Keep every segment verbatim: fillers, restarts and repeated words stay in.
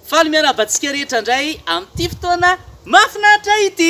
faly miarabantsika rehetra indray amin'ity fotoana mafinaritra ity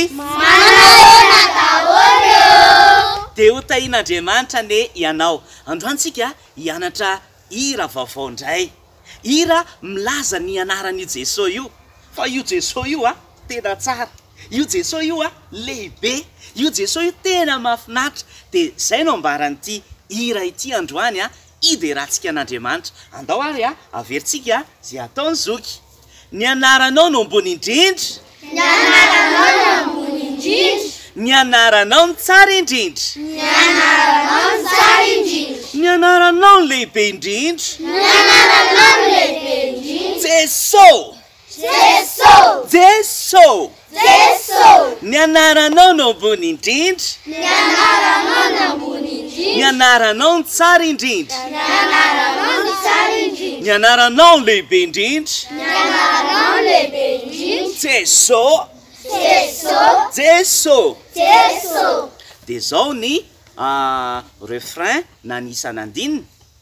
dia ho tahian'Andriamanitra ne ianao androantsika hianatra hira vaovao indray hira milaza ny anaran'io Jesosy io fa io Jesosy io a tena tsara io Jesosy io a lehibe io Jesosy io tena mafinaritra dia zay no ambaran'ity hira ity androany a ideratsika an'Andriamanitra andao ary a averintsika zay ataony zoky ny anaranao no ambony indrindra ny anaranao no ambony indrindra ny anaranao ny tsara indrindra ny anaranao ny tsara indrindra ny anaranao ny lehibe indrindra ny anaranao ny lehibe indrindra Jesosy Jesosy Jesosy Jesosy ny anaranao no ambony indrindra ny anaranao no ambony indrindra ny anaranao ny tsara indrindra ny anaranao ny tsara indrindra ny anaranao ny lehibe indrindra ny anaranao ny lehibe indrindra Jesosy Jesosy Jesosy Jesosy dia zao ny uh, refrain na ny isan'andinina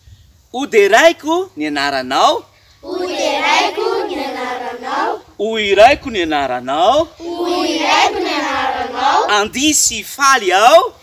oderaiko ny anaranao oderaiko ny anaranao oiraiko ny anaranao oiraiko ny anaranao andisy faly ao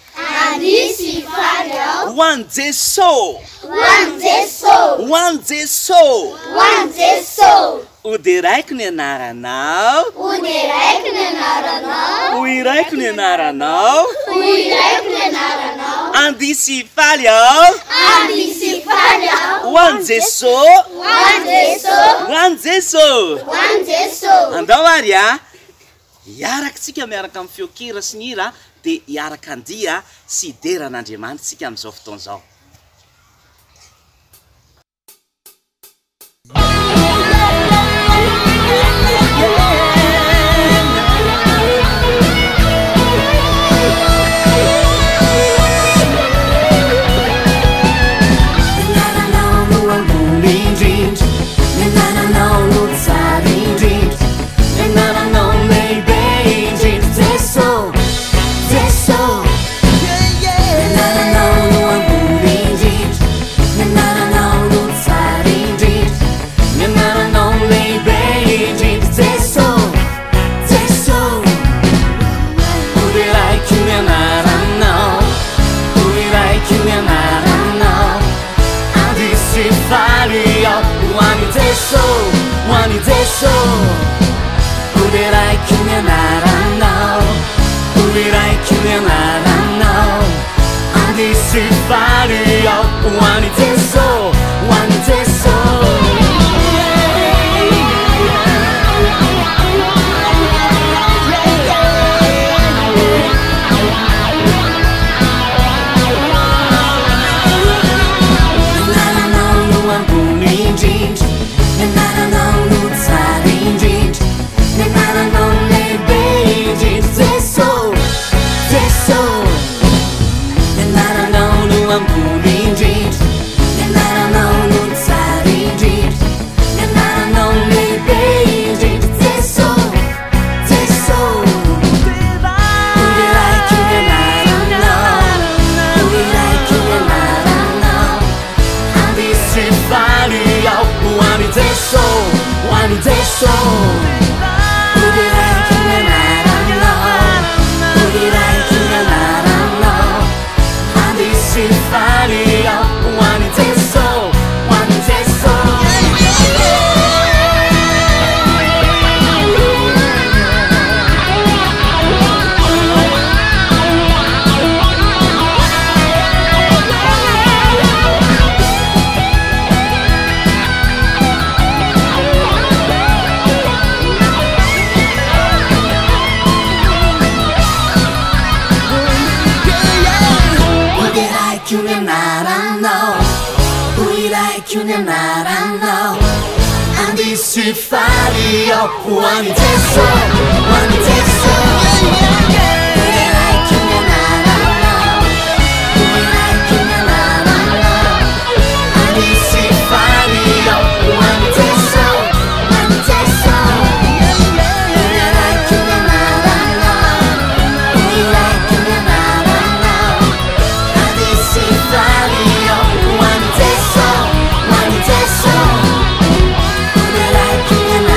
andisy faly ao ho an'i Jesosy ho an'i Jesosy ho an'i Jesosy ho an'i Jesosy oderaiko ny anaranao oderaiko ny anaranao oiraiko ny anaranao oiraiko ny anaranao andisy faly ao andisy faly ao ho an'i Jesosy ho an'i Jesosy ho an'i Jesosy ho an'i Jesosy andao ary a hiarakantsika miaraka amin'ny feokira sy ny hira dia hiaraka andia sy ideran'Andriamanitra tsika amin'izao fotoana izao One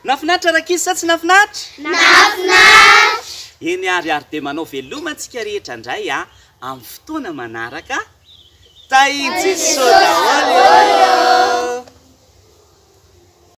nafinatra rakizy sa tsy nafinatra nafinatra eny ariary de manao velomantsika rehetra indray a amin'ny fotoana manaraka tai Jesosy daholo